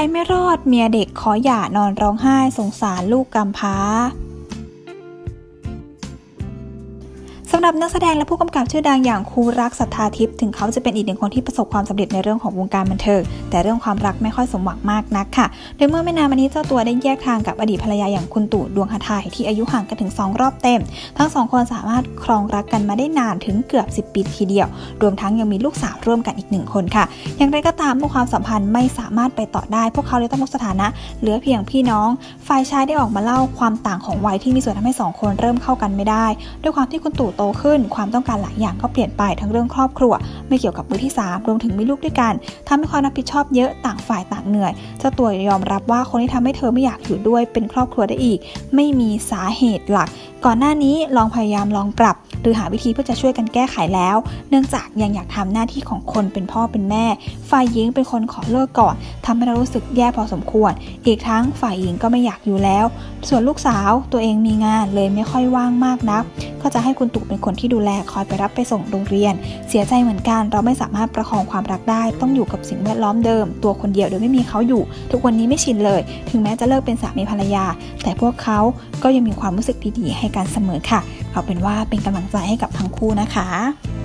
ไม่รอดเมียเด็กขอหย่านอนร้องไห้สงสารลูกกำพร้าสำหรับนักแสดงและผู้กำกับชื่อดังอย่างครูรักศรัทธาทิพย์ถึงเขาจะเป็นอีกหนึ่งคนที่ประสบความสำเร็จในเรื่องของวงการบันเทิงแต่เรื่องความรักไม่ค่อยสมหวังมากนักค่ะโดยเมื่อไม่นานมานี้เจ้าตัวได้แยกทางกับอดีตภรรยาอย่างคุณตู่ดวงหทัยที่อายุห่างกันถึง2รอบเต็มทั้ง2คนสามารถครองรักกันมาได้นานถึงเกือบ10 ปีทีเดียวรวมทั้งยังมีลูกสาวร่วมกันอีก1คนค่ะอย่างไรก็ตามเมื่อความสัมพันธ์ไม่สามารถไปต่อได้พวกเขาเลยต้องลดสถานะเหลือเพียงพี่น้องฝ่ายชายได้ออกมาเล่าความต่างของวัยที่มีส่วนทำให้2คนเริ่มเข้ากันไม่ได้ด้วยความที่คุณตู่โตขึ้นความต้องการหลายอย่างก็เปลี่ยนไปทั้งเรื่องครอบครัวไม่เกี่ยวกับมือที่3รวมถึงมีลูกด้วยกันทำให้ความรับผิดชอบเยอะต่างฝ่ายต่างเหนื่อยเจ้าตัวยอมรับว่าคนที่ทำให้เธอไม่อยากอยู่ด้วยเป็นครอบครัวได้อีกไม่มีสาเหตุหลักก่อนหน้านี้ลองพยายามลองปรับหรือหาวิธีเพื่อจะช่วยกันแก้ไขแล้วเนื่องจากยังอยากทำหน้าที่ของคนเป็นพ่อเป็นแม่ฝ่ายหญิงเป็นคนขอเลิกก่อนทำให้เรารู้สึกแย่พอสมควรอีกทั้งฝ่ายหญิงก็ไม่อยากอยู่แล้วส่วนลูกสาวตัวเองมีงานเลยไม่ค่อยว่างมากนักก็จะให้คุณตู่เป็นคนที่ดูแลคอยไปรับไปส่งโรงเรียนเสียใจเหมือนกันเราไม่สามารถประคองความรักได้ต้องอยู่กับสิ่งแวดล้อมเดิมตัวคนเดียวโดยไม่มีเขาอยู่ทุกวันนี้ไม่ชินเลยถึงแม้จะเลิกเป็นสามีภรรยาแต่พวกเขาก็ยังมีความรู้สึกดีๆให้กันเสมอค่ะเอาเป็นว่าเป็นกำลังใจให้กับทั้งคู่นะคะ